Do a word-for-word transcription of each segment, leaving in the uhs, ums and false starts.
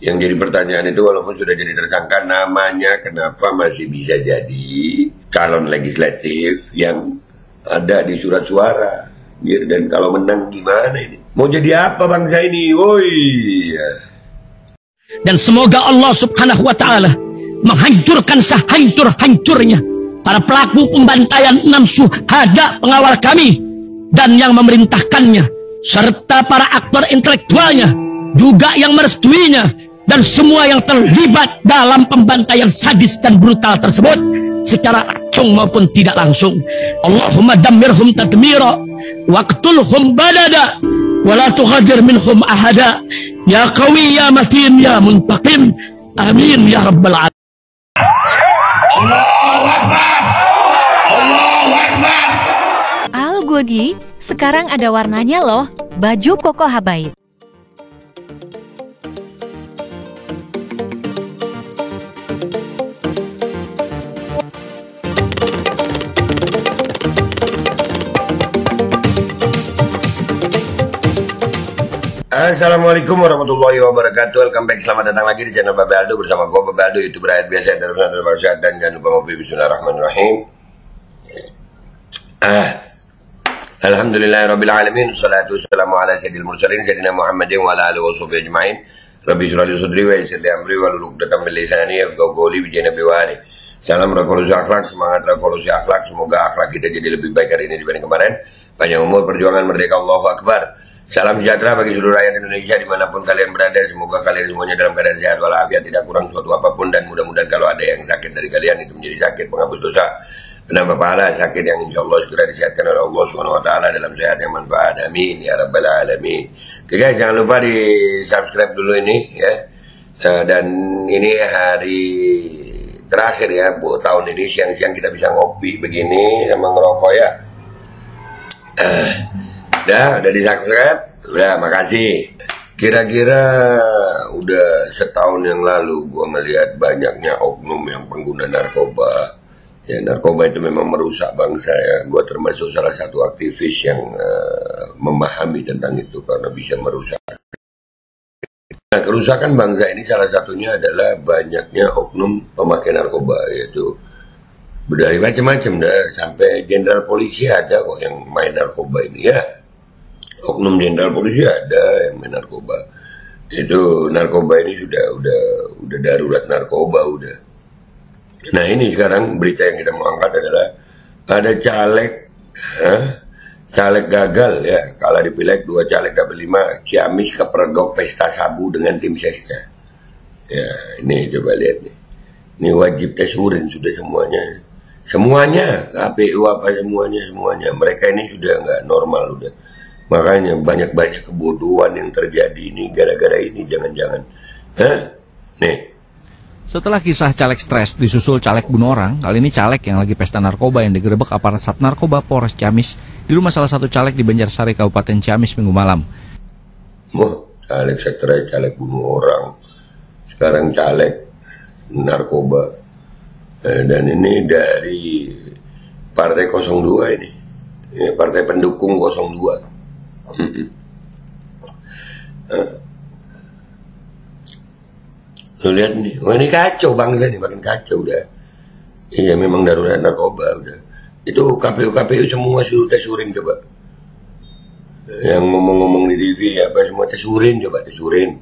Yang jadi pertanyaan itu walaupun sudah jadi tersangka, namanya kenapa masih bisa jadi calon legislatif yang ada di surat suara? Dan kalau menang gimana ini? Mau jadi apa bangsa ini? Woi. Dan semoga Allah subhanahu wa ta'ala menghancurkan sehancur-hancurnya para pelaku pembantaian enam syuhada pengawal kami dan yang memerintahkannya, serta para aktor intelektualnya juga yang merestuinya, dan semua yang terlibat dalam pembantaian sadis dan brutal tersebut secara langsung maupun tidak langsung. Allahumma dammirhum tadmira waqtulhum badada wala tughadir minhum ahada ya qawi ya matin ya muntaqim amin ya rabbal alamin. Allahu Akbar. Allahu Akbar. Al Godi, sekarang ada warnanya loh, baju koko habaib. Assalamualaikum warahmatullahi wabarakatuh. Welcome back, selamat datang lagi di channel Babe Aldo bersama gue Babe Aldo, youtuber rakyat biasa yang terus nanti bersehat dan jangan lupa ngopi. Bismillahirrahmanirrahim. Ah, Alhamdulillahirrabbilalamin. Salatu wassalamu ala sayyidil mursalin Sayyidina Muhammadin wa ala alihi wa sahbihi ajma'in. Rabbi syrah li sadri wa yassir li amri wa hlul 'uqdatam min lisani yafqahu qawli bi janabi wali. Salam revolusi akhlak, semangat revolusi akhlak. Semoga akhlak kita jadi lebih baik hari ini dibanding kemarin. Panjang umur, perjuangan, merdeka, Allahu Akbar. Salam sejahtera bagi seluruh rakyat Indonesia dimanapun kalian berada. Semoga kalian semuanya dalam keadaan sehat walafiat, tidak kurang suatu apapun, dan mudah-mudahan kalau ada yang sakit dari kalian itu menjadi sakit penghapus dosa, penambah pahala, sakit yang insya Allah segera disehatkan oleh Allah subhanahu wa taala dalam sehat yang manfaat. Amin ya rabbal alamin. Oke guys, jangan lupa di subscribe dulu ini ya. Dan ini hari terakhir ya bu tahun ini, siang-siang kita bisa ngopi begini sama ngerokok ya. Uh, Udah, udah di subscribe? Udah, makasih. Kira-kira udah setahun yang lalu gue melihat banyaknya oknum yang pengguna narkoba. Ya, narkoba itu memang merusak bangsa ya. Gue termasuk salah satu aktivis yang uh, memahami tentang itu karena bisa merusak. Nah, kerusakan bangsa ini salah satunya adalah banyaknya oknum pemakai narkoba, yaitu dari macam-macam dah, sampai jenderal polisi ada kok yang main narkoba ini ya. Oknum jenderal polisi ada yang main narkoba. Itu narkoba ini sudah udah udah darurat narkoba udah. Nah ini sekarang berita yang kita mau angkat adalah ada caleg, huh? caleg gagal ya, kalah di pileg, dua caleg dapat lima, Ciamis kepergok pesta sabu dengan tim sesnya. Ya ini coba lihat nih, ini wajib tes urin sudah semuanya, semuanya K P U apa semuanya semuanya. Mereka ini sudah nggak normal udah. Makanya banyak-banyak kebodohan yang terjadi ini gara-gara ini, jangan-jangan. Hah? Nih. Setelah kisah caleg stres disusul caleg bunuh orang, kali ini caleg yang lagi pesta narkoba yang digerebek aparat Sat Narkoba Polres Ciamis di rumah salah satu caleg di Banjarsari, Kabupaten Ciamis minggu malam. Wah, caleg stres, caleg bunuh orang. Sekarang caleg narkoba. Dan ini dari Partai nol dua ini. Ini partai pendukung nol dua. Hmm. Lu lihat nih, wah ini kacau bangsa nih, makin kacau udah. Iya memang darurat narkoba udah. Itu K P U K P U semua suruh tes urin coba. Yang ngomong-ngomong di T V apa semua tes urin coba, tes urin.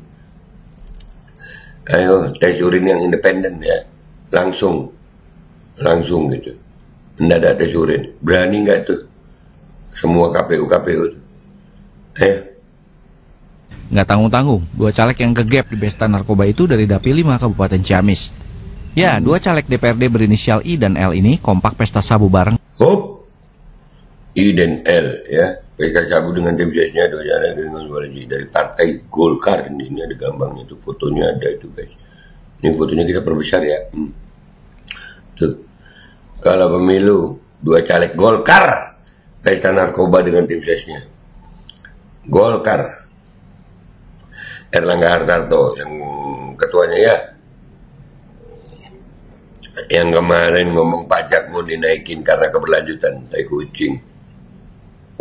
Ayo tes urin yang independen ya, langsung, langsung gitu. Mendadak tes urin, berani nggak tuh? Semua K P U K P U. Eh, nggak tanggung-tanggung, dua caleg yang kegep di pesta narkoba itu dari Dapil lima Kabupaten Ciamis. Ya, dua caleg D P R D berinisial I dan L ini kompak pesta sabu bareng. Hop, I dan L ya, pesta sabu dengan tim sesnya, dua caleg dengan koalisi dari Partai Golkar. Ini, ini ada gambarnya tuh, fotonya ada itu guys. Ini fotonya kita perbesar ya. Hmm. Tuh, kalau pemilu dua caleg Golkar pesta narkoba dengan tim sesnya. Golkar, Erlangga Hartarto yang ketuanya ya, yang kemarin ngomong pajak mau dinaikin karena keberlanjutan, tai kucing.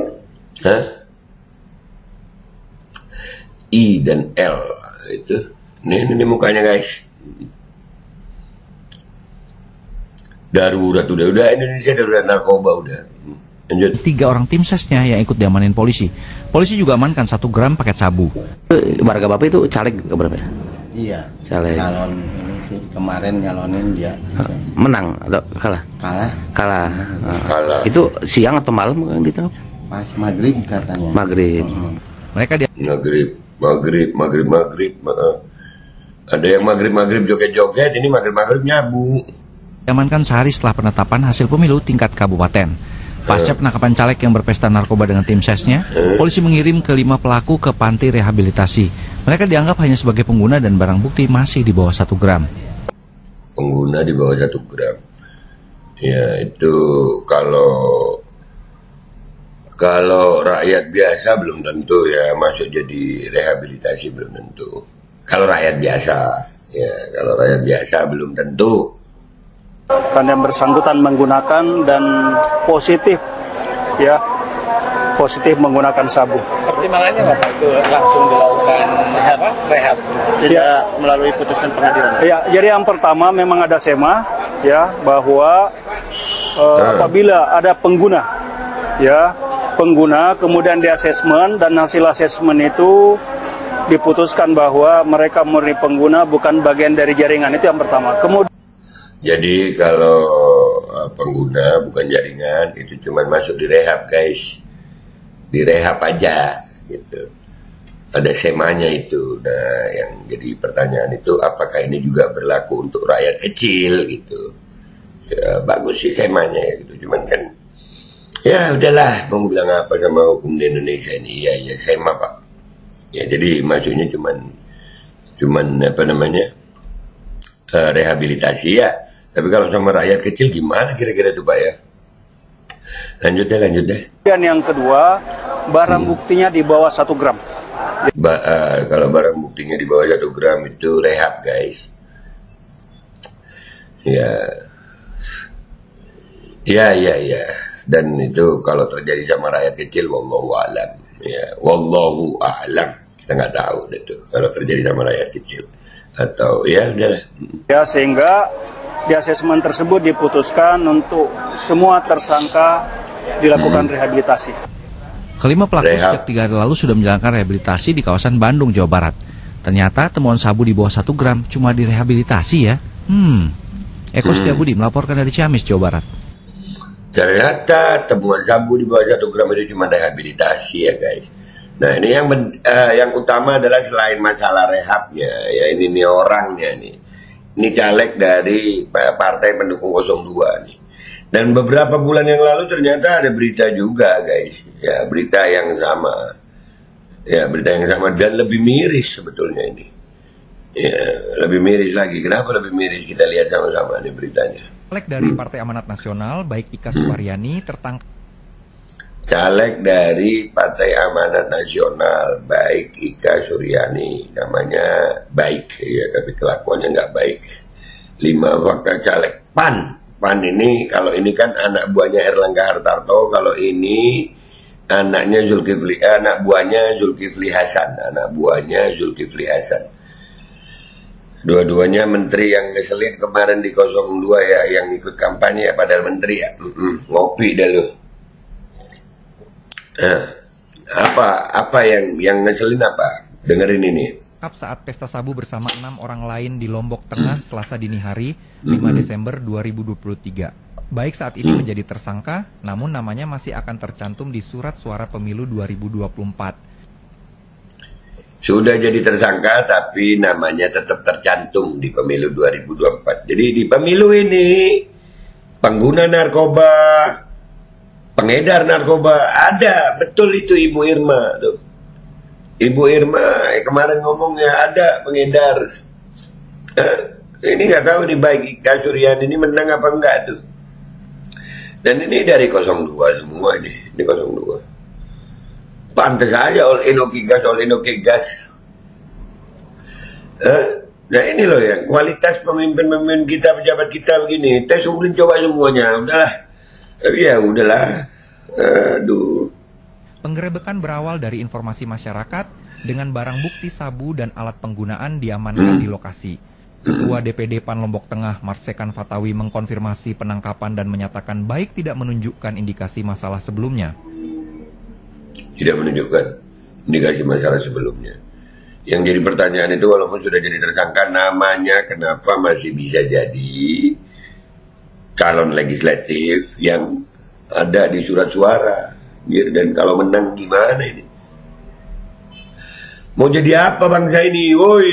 Hah? I dan L itu Ini, ini, ini mukanya guys. Darurat udah, udah Indonesia darurat narkoba udah. Lanjut. Tiga orang tim sesnya yang ikut diamanin polisi. Polisi juga amankan satu gram paket sabu. Warga Bapak itu caleg berapa ya? Iya. Caleg. Calon ini sih, kemarin nyalonin dia. Menang atau kalah? Kalah. Kalah. Kalah. Itu siang atau malam kan ditangkap? Pas maghrib katanya. Maghrib. Hmm. Mereka dia Maghrib, maghrib, maghrib, maghrib. Uh, ada yang maghrib, maghrib joget-joget. Ini maghrib, maghrib nyabu. diamankan sehari setelah penetapan hasil pemilu tingkat kabupaten. Pasca penangkapan caleg yang berpesta narkoba dengan tim sesnya, polisi mengirim kelima pelaku ke panti rehabilitasi. Mereka dianggap hanya sebagai pengguna dan barang bukti masih di bawah satu gram. Pengguna di bawah satu gram. Ya itu kalau kalau rakyat biasa belum tentu ya masuk jadi rehabilitasi belum tentu. Kalau rakyat biasa, ya kalau rakyat biasa belum tentu. Karena yang bersangkutan menggunakan dan positif, ya positif menggunakan sabu. Pertimbangannya Bapak itu langsung dilakukan rehab, rehab tidak ya. Melalui putusan pengadilan. Ya, jadi yang pertama memang ada SEMA, ya bahwa uh, nah. apabila ada pengguna, ya pengguna kemudian di asesmen dan hasil asesmen itu diputuskan bahwa mereka murni pengguna bukan bagian dari jaringan, itu yang pertama. Kemudian jadi kalau pengguna bukan jaringan itu cuma masuk di rehab guys, di rehab aja gitu. Ada semanya itu. Nah yang jadi pertanyaan itu apakah ini juga berlaku untuk rakyat kecil gitu? Ya bagus sih semanya gitu. Cuman kan ya udahlah mau bilang apa sama hukum di Indonesia ini ya ya sema pak. Ya jadi masuknya cuman cuman apa namanya uh, rehabilitasi ya. Tapi kalau sama rakyat kecil gimana kira-kira itu Pak ya? Lanjut deh, lanjut deh. Dan yang kedua, barang hmm. buktinya di bawah satu gram. Ba uh, kalau barang buktinya di bawah satu gram itu rehab guys. Ya, ya, ya, ya. Dan itu kalau terjadi sama rakyat kecil, wallahu a'lam. Ya, wallahu a'lam. Kita nggak tahu itu kalau terjadi sama rakyat kecil. Atau ya udahlah. Ya sehingga di asesmen tersebut diputuskan untuk semua tersangka dilakukan hmm. rehabilitasi. Kelima pelaku Rehab. sejak tiga hari lalu sudah menjalankan rehabilitasi di kawasan Bandung, Jawa Barat. Ternyata temuan sabu di bawah satu gram cuma direhabilitasi ya. Hmm. Eko Setiabudi hmm. melaporkan dari Ciamis, Jawa Barat. Ternyata temuan sabu di bawah satu gram itu cuma rehabilitasi ya guys. Nah ini yang uh, yang utama adalah selain masalah rehabnya, ya ini nih orangnya nih. Ini caleg dari partai pendukung nol dua nih. Dan beberapa bulan yang lalu ternyata ada berita juga guys. Ya berita yang sama. Ya berita yang sama dan lebih miris sebetulnya ini. Ya lebih miris lagi. Kenapa lebih miris? Kita lihat sama-sama nih beritanya. Caleg dari Partai Amanat Nasional baik Ika Suwaryani tertangkap. Caleg dari Partai Amanat Nasional baik Ika Suryani, namanya baik ya tapi kelakuannya nggak baik. Lima fakta caleg PAN. PAN ini kalau ini kan anak buahnya Erlangga Hartarto, kalau ini anaknya Zulkifli, eh, anak buahnya Zulkifli Hasan, anak buahnya Zulkifli Hasan. Dua-duanya menteri yang ngeselin kemarin di nol dua ya, yang ikut kampanye ya, padahal menteri ya, Mm-mm, ngopi dah lu. Nah, apa apa yang yang ngeselin apa? Dengerin ini. Saat pesta sabu bersama enam orang lain di Lombok Tengah Selasa dini hari lima Desember dua ribu dua puluh tiga. Baik saat ini menjadi tersangka, namun namanya masih akan tercantum di surat suara pemilu dua ribu dua puluh empat. Sudah jadi tersangka tapi namanya tetap tercantum di pemilu dua ribu dua puluh empat. Jadi di pemilu ini pengguna narkoba, pengedar narkoba ada, betul itu Ibu Irma tuh. Ibu Irma eh, kemarin ngomongnya ada pengedar. Eh, ini nggak tahu nih baik Ika Suryani ini menang apa enggak tuh. Dan ini dari nol dua semua ini, ini nol dua. Pantes aja all inoki gas, all inoki gas. Eh, nah ini loh ya kualitas pemimpin-pemimpin kita, pejabat kita begini. Tes urin coba semuanya, udahlah. Ya udahlah. Aduh. Penggerebekan berawal dari informasi masyarakat dengan barang bukti sabu dan alat penggunaan diamankan di lokasi. Ketua D P D PAN Lombok Tengah, Marsekan Fatawi, mengkonfirmasi penangkapan dan menyatakan baik tidak menunjukkan indikasi masalah sebelumnya. Tidak menunjukkan indikasi masalah sebelumnya. Yang jadi pertanyaan itu walaupun sudah jadi tersangka, namanya kenapa masih bisa jadi calon legislatif yang ada di surat suara? Dan kalau menang gimana ini? Mau jadi apa bangsa ini? Woi.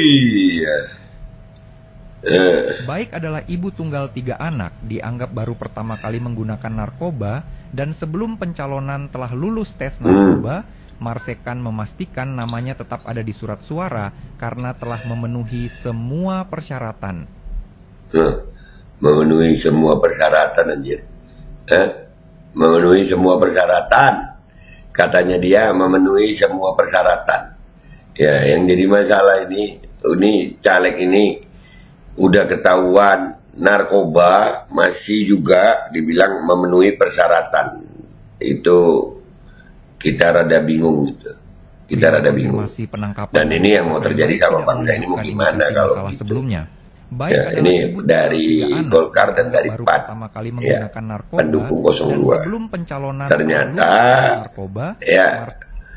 Uh. Baik adalah ibu tunggal tiga anak, dianggap baru pertama kali menggunakan narkoba, dan sebelum pencalonan telah lulus tes narkoba, hmm. Marsekan memastikan namanya tetap ada di surat suara karena telah memenuhi semua persyaratan. Uh. Memenuhi semua persyaratan anjir. Eh? Memenuhi semua persyaratan. Katanya dia memenuhi semua persyaratan. Ya, yang jadi masalah ini, ini caleg ini udah ketahuan narkoba masih juga dibilang memenuhi persyaratan. Itu kita rada bingung gitu. Kita rada bingung. Dan ini yang mau terjadi sama bangsa ini mau gimana kalau gitu. Sebelumnya. Baik ya, ini dari Golkar dan dari P A N ya, pendukung nol dua. Ternyata narkoba, ya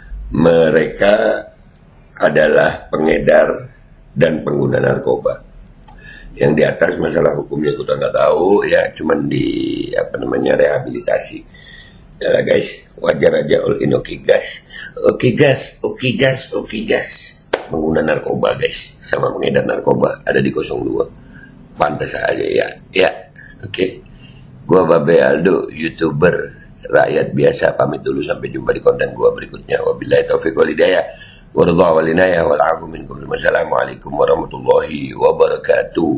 mereka adalah pengedar dan pengguna narkoba. Yang di atas masalah hukumnya kita nggak tahu ya, cuman di apa namanya rehabilitasi. Ya guys, wajar aja all in oke gas, oke gas, oke gas, oke gas. Pengguna narkoba guys, sama pengedar narkoba ada di nol dua. Pantas aja ya, ya, oke. Okay. Gua Babe Aldo, YouTuber rakyat biasa, pamit dulu sampai jumpa di konten gua berikutnya. Wabillahi taufiq wal hidayah. Wallahu wal inayah wal afu minkum. Wassalamualaikum warahmatullahi wabarakatuh.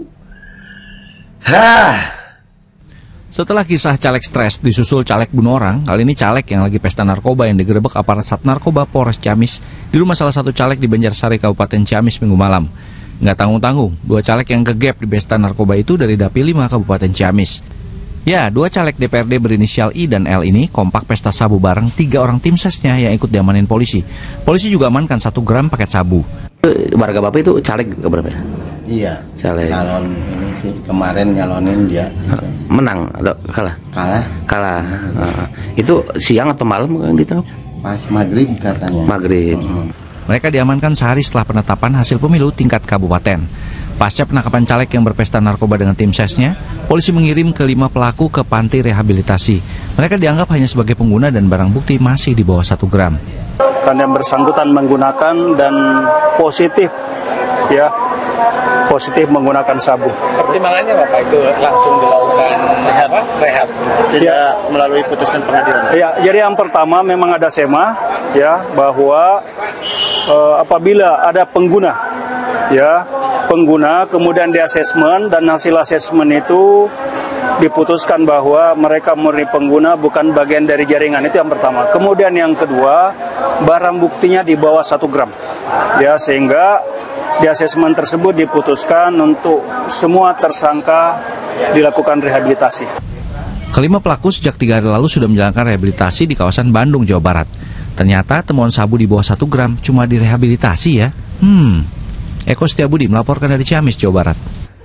Hah. Setelah kisah caleg stres disusul caleg bunuh orang, kali ini caleg yang lagi pesta narkoba yang digerebek aparat Sat Narkoba Polres Ciamis di rumah salah satu caleg di Banjarsari, Kabupaten Ciamis minggu malam. Nggak tanggung-tanggung, dua caleg yang kegep di pesta narkoba itu dari Dapil lima Kabupaten Ciamis. Ya, dua caleg D P R D berinisial I dan L ini kompak pesta sabu bareng tiga orang tim sesnya yang ikut diamanin polisi. Polisi juga amankan satu gram paket sabu. Warga Bapak itu caleg berapa ya? Iya, caleg. Calon ini sih, kemarin nyalonin dia. Menang atau kalah? Kalah. Kalah. Uh, itu siang atau malam yang ditangkap? Pas maghrib katanya. Maghrib. Uh-huh. Mereka diamankan sehari setelah penetapan hasil pemilu tingkat kabupaten. Pasca penangkapan caleg yang berpesta narkoba dengan tim sesnya, polisi mengirim kelima pelaku ke panti rehabilitasi. Mereka dianggap hanya sebagai pengguna dan barang bukti masih di bawah satu gram. Kan yang bersangkutan menggunakan dan positif, ya, positif menggunakan sabu. Pertimbangannya Bapak itu langsung dilakukan apa? Rehab, tidak ya. Melalui putusan pengadilan. Ya, jadi yang pertama memang ada SEMA, ya, bahwa eh, apabila ada pengguna, ya, pengguna kemudian di asesmen dan hasil asesmen itu diputuskan bahwa mereka murni pengguna bukan bagian dari jaringan, itu yang pertama. Kemudian yang kedua, barang buktinya di bawah satu gram, ya, sehingga di asesmen tersebut diputuskan untuk semua tersangka dilakukan rehabilitasi. Kelima pelaku sejak tiga hari lalu sudah menjalankan rehabilitasi di kawasan Bandung, Jawa Barat. Ternyata temuan sabu di bawah satu gram cuma direhabilitasi ya. Hmm. Eko Setiabudi melaporkan dari Ciamis, Jawa Barat.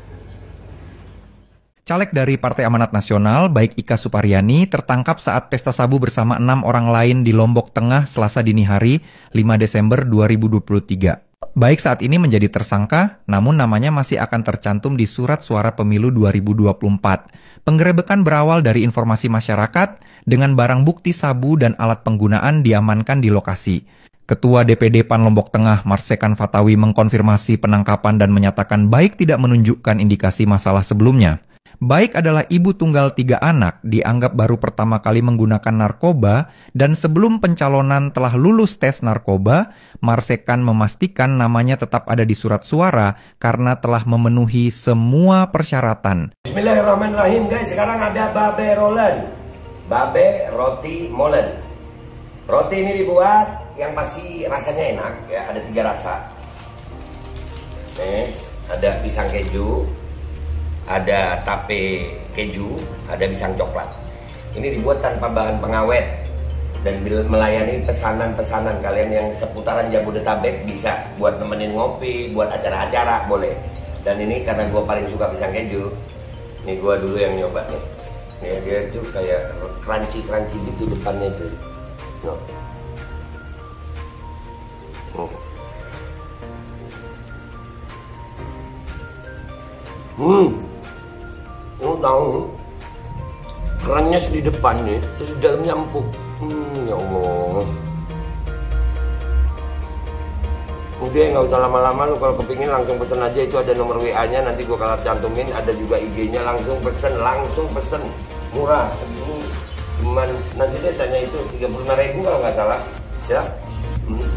Caleg dari Partai Amanat Nasional, baik Ika Suparyani, tertangkap saat pesta sabu bersama enam orang lain di Lombok Tengah Selasa dini hari, lima Desember dua ribu dua puluh tiga. Baik saat ini menjadi tersangka, namun namanya masih akan tercantum di Surat Suara Pemilu dua ribu dua puluh empat. Penggerebekan berawal dari informasi masyarakat dengan barang bukti sabu dan alat penggunaan diamankan di lokasi. Ketua D P D PAN Lombok Tengah, Marsekan Fatawi, mengkonfirmasi penangkapan dan menyatakan baik tidak menunjukkan indikasi masalah sebelumnya. Baik adalah ibu tunggal tiga anak, dianggap baru pertama kali menggunakan narkoba, dan sebelum pencalonan telah lulus tes narkoba, Marsekan memastikan namanya tetap ada di surat suara karena telah memenuhi semua persyaratan. Bismillahirrahmanirrahim guys, sekarang ada Babe Rolen, Babe Roti Molen. Roti ini dibuat yang pasti rasanya enak ya, ada tiga rasa. Nih, ada pisang keju, ada tape keju, ada pisang coklat. Ini dibuat tanpa bahan pengawet dan melayani pesanan-pesanan kalian yang seputaran Jabodetabek, bisa buat nemenin ngopi, buat acara-acara boleh. Dan ini karena gue paling suka pisang keju, nih gue dulu yang nyoba nih. Nih dia tuh kayak crunchy-crunchy gitu depannya tuh. No. Oh. Hmm, lo tahu kerannya di depan nih, terus di dalamnya empuk. Hmm, ya Allah. Udah nggak usah lama-lama, lu kalau kepingin langsung pesen aja, itu ada nomor W A-nya, nanti gua kalau cantumin, ada juga I G-nya, langsung pesen, langsung pesen, murah. Segini cuman nanti dia tanya itu tiga puluh lima ribu kalau nggak salah, ya. Hmm.